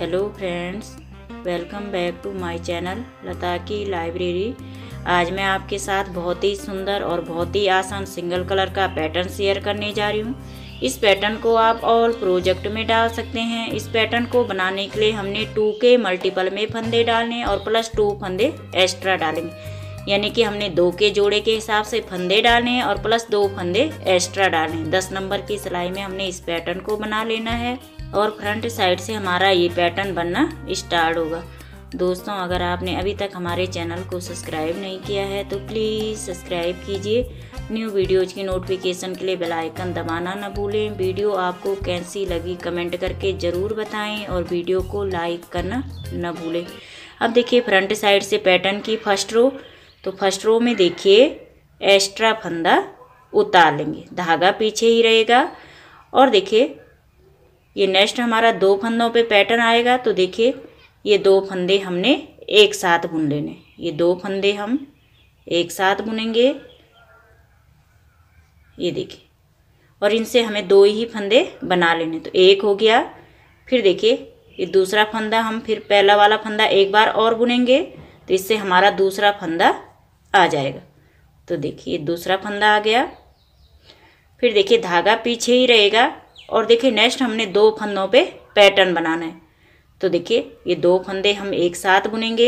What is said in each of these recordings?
Hello friends, welcome back to my channel Lata की library. आज मैं आपके साथ बहुत ही सुंदर और बहुत ही आसान सिंगल कलर का पैटर्न शेयर करने जा रही हूँ। इस पैटर्न को आप ऑल प्रोजेक्ट में डाल सकते हैं। इस पैटर्न को बनाने के लिए हमने 2 के मल्टीपल में फंदे डालने और प्लस 2 फंदे एक्स्ट्रा डालेंगे, यानी कि हमने 2 के जोड़े के हिसाब से फंदे डालने हैं और प्लस 2 फंदे एक्स्ट्रा डालने हैं। 10 नंबर की सिलाई में हमने इस पैटर्न को बना लेना है और फ्रंट साइड से हमारा ये पैटर्न बनना स्टार्ट होगा। दोस्तों, अगर आपने अभी तक हमारे चैनल को सब्सक्राइब नहीं किया है तो प्लीज़ सब्सक्राइब कीजिए। न्यू वीडियोज़ की नोटिफिकेशन के लिए बेल आइकन दबाना न भूलें। वीडियो आपको कैसी लगी कमेंट करके ज़रूर बताएं और वीडियो को लाइक करना न भूलें। अब देखिए फ्रंट साइड से पैटर्न की फर्स्ट रो, तो फर्स्ट रो में देखिए एक्स्ट्रा फंदा उतार लेंगे, धागा पीछे ही रहेगा। और देखिए ये नेक्स्ट हमारा 2 फंदों पे पैटर्न आएगा, तो देखिए ये 2 फंदे हमने एक साथ बुन लेने। ये 2 फंदे हम एक साथ बुनेंगे, ये देखिए, और इनसे हमें 2 ही फंदे बना लेने। तो एक हो गया। फिर देखिए ये दूसरा फंदा हम फिर पहला वाला फंदा एक बार और बुनेंगे, तो इससे हमारा दूसरा फंदा आ जाएगा। तो देखिए दूसरा फंदा आ गया। फिर देखिए धागा पीछे ही रहेगा और देखिए नेक्स्ट हमने 2 फंदों पे पैटर्न बनाना है। तो देखिए ये 2 फंदे हम एक साथ बुनेंगे,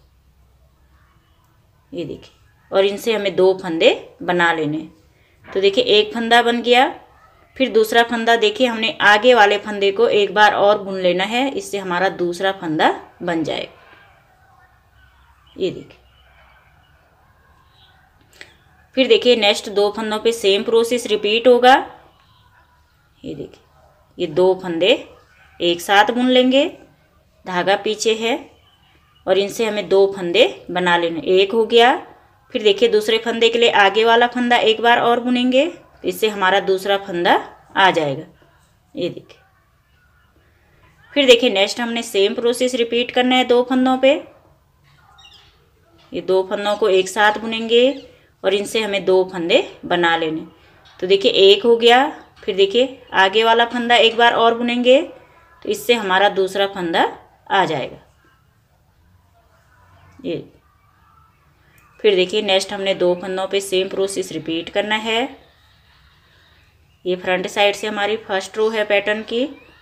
ये देखिए, और इनसे हमें 2 फंदे बना लेने। तो देखिए एक फंदा बन गया। फिर दूसरा फंदा देखिए हमने आगे वाले फंदे को एक बार और बुन लेना है, इससे हमारा दूसरा फंदा बन जाएगा, ये देखिए। फिर देखिए नेक्स्ट 2 फंदों पे सेम प्रोसेस रिपीट होगा, ये देखिए ये 2 फंदे एक साथ बुन लेंगे, धागा पीछे है और इनसे हमें 2 फंदे बना लेने। एक हो गया। फिर देखिए दूसरे फंदे के लिए आगे वाला फंदा एक बार और बुनेंगे, इससे हमारा दूसरा फंदा आ जाएगा, ये देखिए। फिर देखिए नेक्स्ट हमने सेम प्रोसेस रिपीट करना है 2 फंदों पे। ये 2 फंदों को एक साथ बुनेंगे और इनसे हमें 2 फंदे बना लेने। तो देखिए एक हो गया। फिर देखिए आगे वाला फंदा एक बार और बुनेंगे, तो इससे हमारा दूसरा फंदा आ जाएगा, ये। फिर देखिए नेक्स्ट हमने 2 फंदों पे सेम प्रोसेस रिपीट करना है। ये फ्रंट साइड से हमारी फर्स्ट रो है पैटर्न की।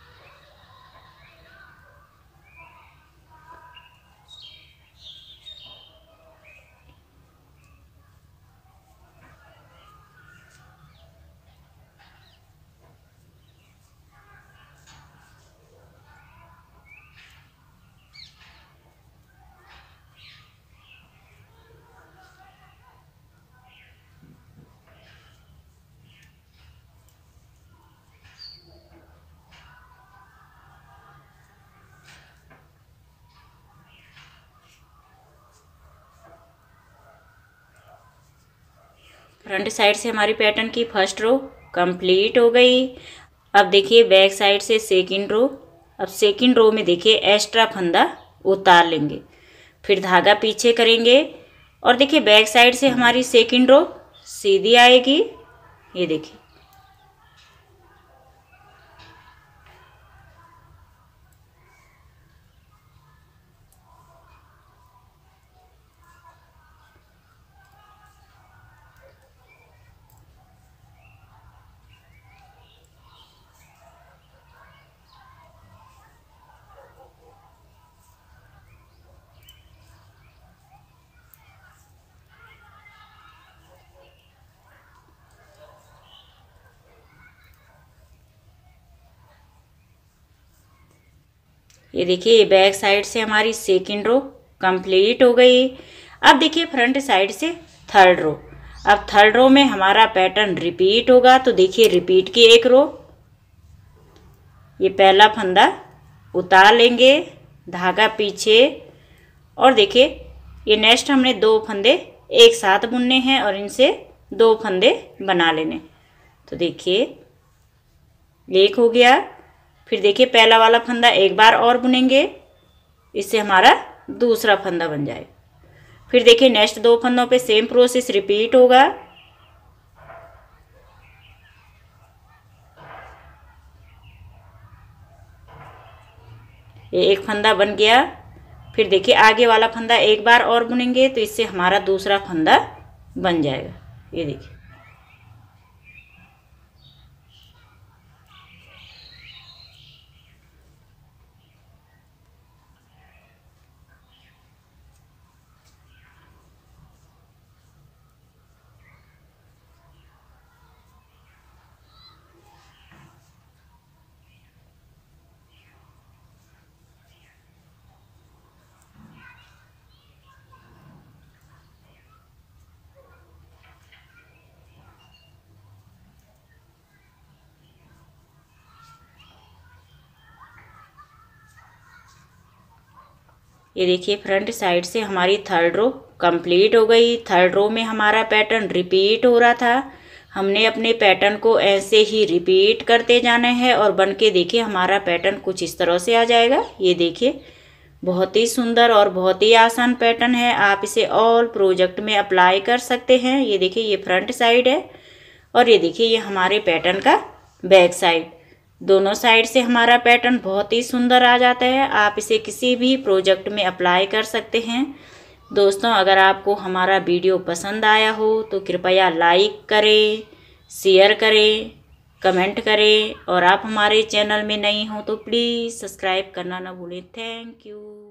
फ्रंट साइड से हमारी पैटर्न की फर्स्ट रो कंप्लीट हो गई। अब देखिए बैक साइड से सेकंड रो। अब सेकंड रो में देखिए एक्स्ट्रा फंदा उतार लेंगे, फिर धागा पीछे करेंगे और देखिए बैक साइड से हमारी सेकंड रो सीधी आएगी, ये देखिए। ये देखिए ये बैक साइड से हमारी सेकंड रो कंप्लीट हो गई। अब देखिए फ्रंट साइड से थर्ड रो। अब थर्ड रो में हमारा पैटर्न रिपीट होगा, तो देखिए रिपीट की एक रो, ये पहला फंदा उतार लेंगे, धागा पीछे, और देखिए ये नेक्स्ट हमने 2 फंदे एक साथ बुनने हैं और इनसे 2 फंदे बना लेने। तो देखिए एक हो गया। फिर देखिए पहला वाला फंदा एक बार और बुनेंगे, इससे हमारा दूसरा फंदा बन जाए। फिर देखिए नेक्स्ट 2 फंदों पे सेम प्रोसेस रिपीट होगा, ये एक फंदा बन गया। फिर देखिए आगे वाला फंदा एक बार और बुनेंगे तो इससे हमारा दूसरा फंदा बन जाएगा। ये देखिए ये देखिए फ्रंट साइड से हमारी थर्ड रो कंप्लीट हो गई। थर्ड रो में हमारा पैटर्न रिपीट हो रहा था। हमने अपने पैटर्न को ऐसे ही रिपीट करते जाना है और बन के देखिए हमारा पैटर्न कुछ इस तरह से आ जाएगा। ये देखिए बहुत ही सुंदर और बहुत ही आसान पैटर्न है। आप इसे ऑल प्रोजेक्ट में अप्लाई कर सकते हैं। ये देखिए ये फ्रंट साइड है और ये देखिए ये हमारे पैटर्न का बैक साइड। दोनों साइड से हमारा पैटर्न बहुत ही सुंदर आ जाता है। आप इसे किसी भी प्रोजेक्ट में अप्लाई कर सकते हैं। दोस्तों अगर आपको हमारा वीडियो पसंद आया हो तो कृपया लाइक करें, शेयर करें, कमेंट करें और आप हमारे चैनल में नई हो तो प्लीज़ सब्सक्राइब करना ना भूलें। Thank you.